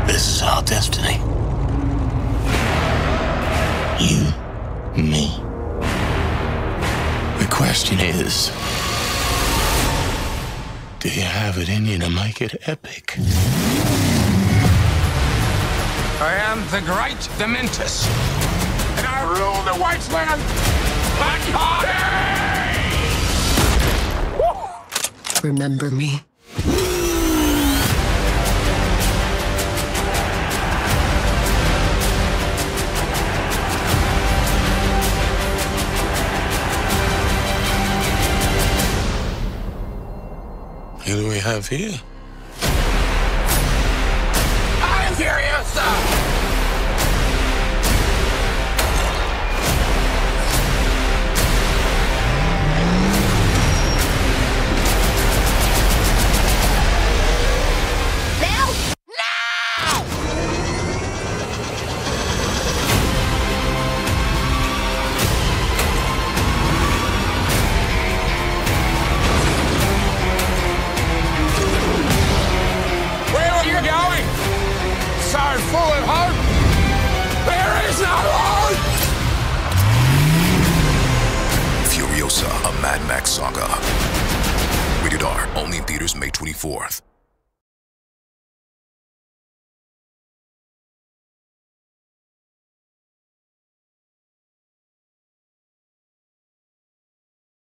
This is our destiny. You, me. The question is, do you have it in you to make it epic? I am the great Dementus, and I rule the wasteland like party! Remember me? Who do we have here? I'm Furiosa! Full of hope. There is no hope. Furiosa, a Mad Max saga. Rated R. Only in theaters May 24th.